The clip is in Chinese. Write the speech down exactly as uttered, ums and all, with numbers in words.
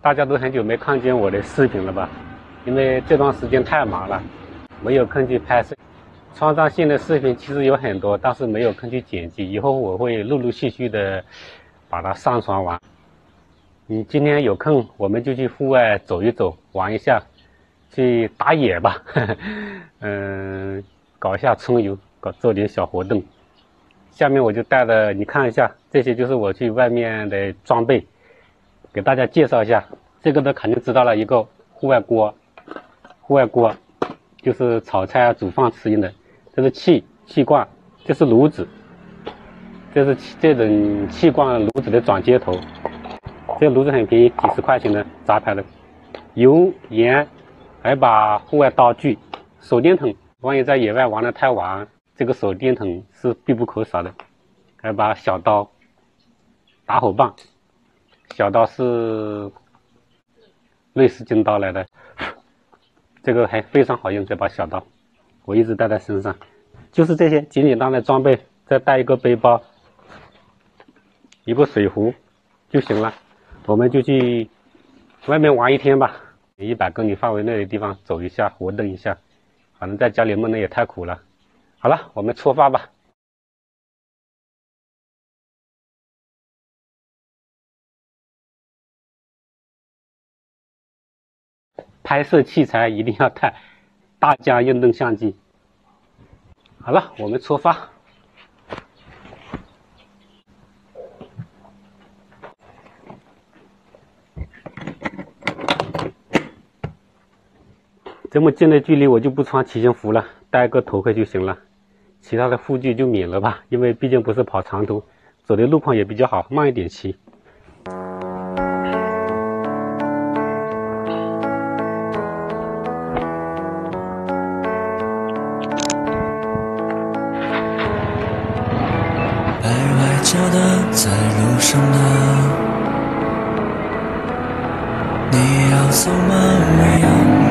大家都很久没看见我的视频了吧？因为这段时间太忙了，没有空去拍摄。创造性的视频其实有很多，但是没有空去剪辑。以后我会陆陆续续的把它上传完。你今天有空，我们就去户外走一走，玩一下，去打野吧。嗯，搞一下春游，搞做点小活动。下面我就带着你看一下，这些就是我去外面的装备，给大家介绍一下。这个都肯定知道了，一个户外锅，户外锅就是炒菜啊、煮饭吃用的。这是气气罐，这是炉子，这是这种气罐炉子的转接头。这个炉子很便宜，几十块钱的杂牌的。油盐，还有把户外刀具，手电筒，万一在野外玩得太晚，这个手电筒是必不可少的。还有把小刀，打火棒，小刀是瑞士军刀来的，这个还非常好用，这把小刀我一直带在身上。就是这些简简单单的装备，再带一个背包，一个水壶就行了。我们就去外面玩一天吧，一百公里范围内的地方走一下，活动一下。反正在家里闷的也太苦了。好了，我们出发吧。拍摄器材一定要带大疆运动相机。好了，我们出发。这么近的距离我就不穿骑行服了，戴个头盔就行了，其他的护具就免了吧，因为毕竟不是跑长途，走的路况也比较好，慢一点骑。 白外交的在路上呢，你要走吗？我要